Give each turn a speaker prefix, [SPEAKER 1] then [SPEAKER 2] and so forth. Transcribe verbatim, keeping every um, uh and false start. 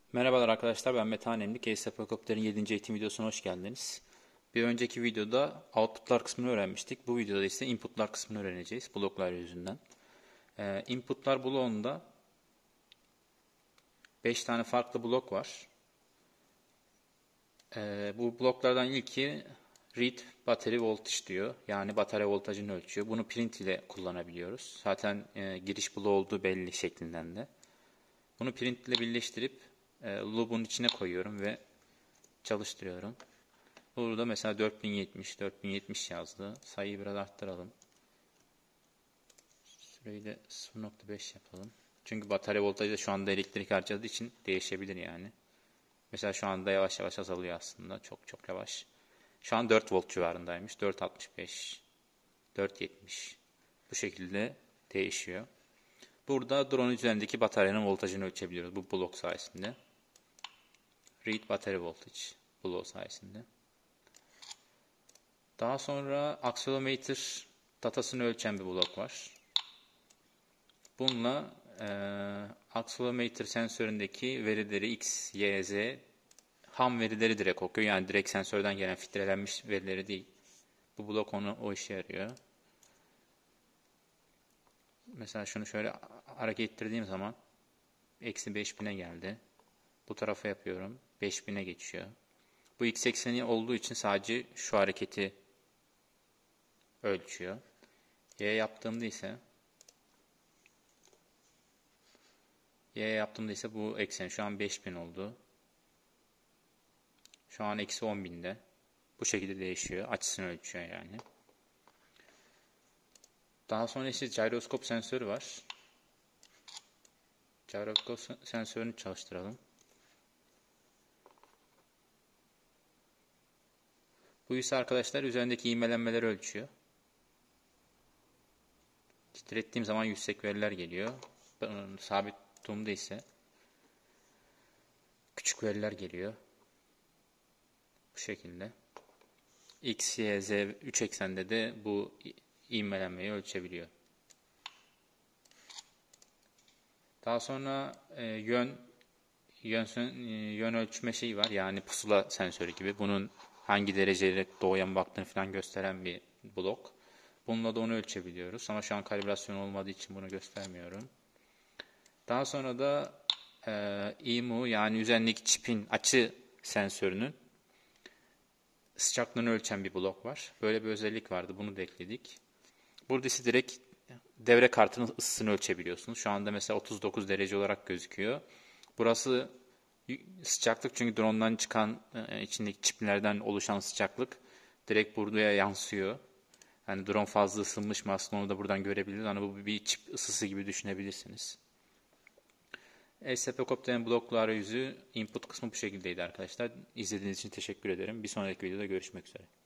[SPEAKER 1] Merhabalar arkadaşlar, ben Metehan Emlik. Ace Helikopter'in yedinci eğitim videosuna hoş geldiniz. Bir önceki videoda outputlar kısmını öğrenmiştik. Bu videoda ise inputlar kısmını öğreneceğiz bloklar yüzünden. Ee, inputlar bloğunda beş tane farklı blok var. Ee, bu bloklardan ilki read battery voltage diyor. Yani batarya voltajını ölçüyor. Bunu print ile kullanabiliyoruz. Zaten e, giriş bloğu olduğu belli şeklinden de. Bunu print ile birleştirip e, loop'un içine koyuyorum ve çalıştırıyorum. Burada mesela dört bin yetmiş, dört bin yetmiş yazdı. Sayıyı biraz arttıralım. Süreyi de sıfır nokta beş yapalım. Çünkü batarya voltajı da şu anda elektrik harcadığı için değişebilir yani. Mesela şu anda yavaş yavaş azalıyor aslında. Çok çok yavaş. Şu an dört volt civarındaymış. dört altmış beş, dört yetmiş. Bu şekilde değişiyor. Burada drone üzerindeki bataryanın voltajını ölçebiliyoruz bu blok sayesinde. Read battery voltage blok sayesinde. Daha sonra accelerometer datasını ölçen bir blok var. Bununla e, accelerometer sensöründeki verileri X, Y, Z ham verileri direkt okuyor. Yani direkt sensörden gelen filtrelenmiş verileri değil. Bu blok onu o işe yarıyor. Mesela şunu şöyle hareket ettirdiğim zaman eksi beş bine geldi. Bu tarafa yapıyorum. beş bine geçiyor. Bu x ekseni olduğu için sadece şu hareketi ölçüyor. Y yaptığımda ise Y yaptığımda ise bu eksen şu an beş bin oldu. Şu an eksi on binde. Bu şekilde değişiyor. Açısını ölçüyor yani. Daha sonra işte gyroskop sensörü var. Gyroskop sensörünü çalıştıralım. Bu ise arkadaşlar üzerindeki ivmelenmeleri ölçüyor. Titrettiğim zaman yüksek veriler geliyor. Sabit tuttuğumda ise küçük veriler geliyor. Bu şekilde. X, Y, Z üç eksende de bu ivmelenmeyi ölçebiliyor. Daha sonra e, yön yön, e, yön ölçme şeyi var. Yani pusula sensörü gibi. Bunun hangi dereceyle doğuya baktığını falan gösteren bir blok. Bununla da onu ölçebiliyoruz. Ama şu an kalibrasyon olmadığı için bunu göstermiyorum. Daha sonra da e, I M U yani üzerindeki çipin açı sensörünün sıcaklığını ölçen bir blok var. Böyle bir özellik vardı. Bunu da ekledik. Burada ise direkt devre kartının ısısını ölçebiliyorsunuz. Şu anda mesela otuz dokuz derece olarak gözüküyor. Burası sıcaklık çünkü drone'dan çıkan içindeki çiplerden oluşan sıcaklık direkt buraya yansıyor. Yani drone fazla ısınmış mı aslında onu da buradan görebiliriz. Yani bu bir çip ısısı gibi düşünebilirsiniz. Ace Helikopter'in bloklu arayüzü input kısmı bu şekildeydi arkadaşlar. İzlediğiniz için teşekkür ederim. Bir sonraki videoda görüşmek üzere.